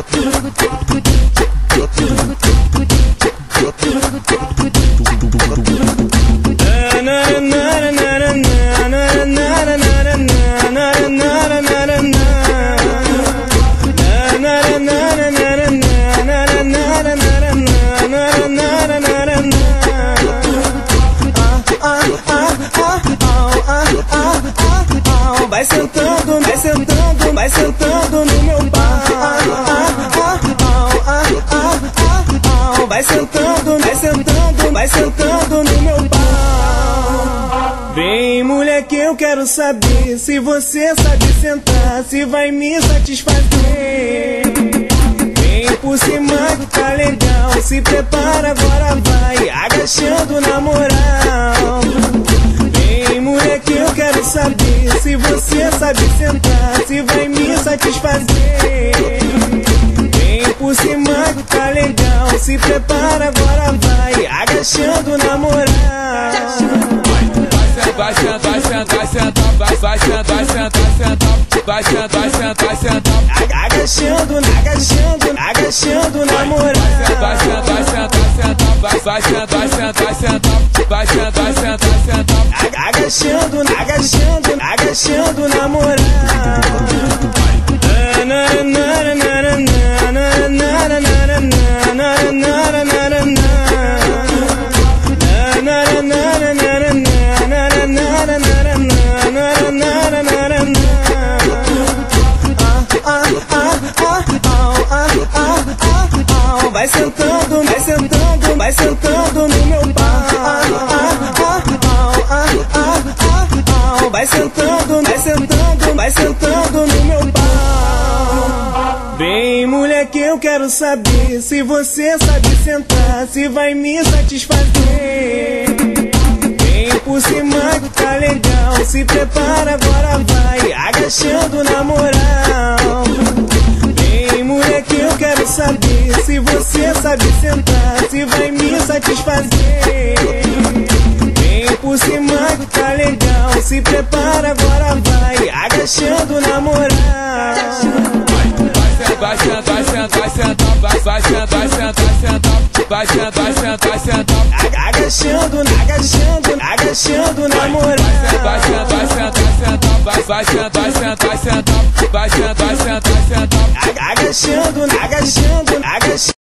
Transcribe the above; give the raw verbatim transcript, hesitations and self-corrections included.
Vai sentando, vai sentando, vai sentando no meu pau. Vai sentando, vai sentando, vai sentando no meu pau. Vem, mulher, que eu quero saber se você sabe sentar, se vai me satisfazer. Vem por cima que tá legal, se prepara, agora vai agachando na moral. Vem, mulher, que eu quero saber se você sabe sentar, se vai me satisfazer. Vem por cima que tá legal, se prepara, agora vai agachando na moral. Vai sentar, vai sentar, sentar, vai, vai sentar, sentar, sentar, vai sentar, sentar, sentar, agachando, agachando, agachando na moral. Vai sentar, sentar, sentar, vai, vai sentar, sentar, sentar, vai sentar, sentar, sentar, agachando, agachando, agachando na moral. Vai sentando, vai sentando, vai sentando no meu pau. Vai sentando, vai sentando, vai sentando no meu pau. Vem, mulher, que eu quero saber se você sabe sentar, se vai me satisfazer. Vem por cima que tá legal, se prepara, agora vai agachando na moral. Vem, mulher, que eu quero saber se você sabe sentar, se vai me satisfazer. Vem por cima que tá legal, se prepara, agora vai agachando na moral. vai sentar, sentar, sentar, vai, vai sentar, sentar, sentar, vai sentar, sentar, sentar, agachando, agachando, agachando na moral. Vai sentar, sentar, sentar, vai, vai sentar, sentar, sentar, vai sentar, sentar, sentar, agachando, agachando, agachando.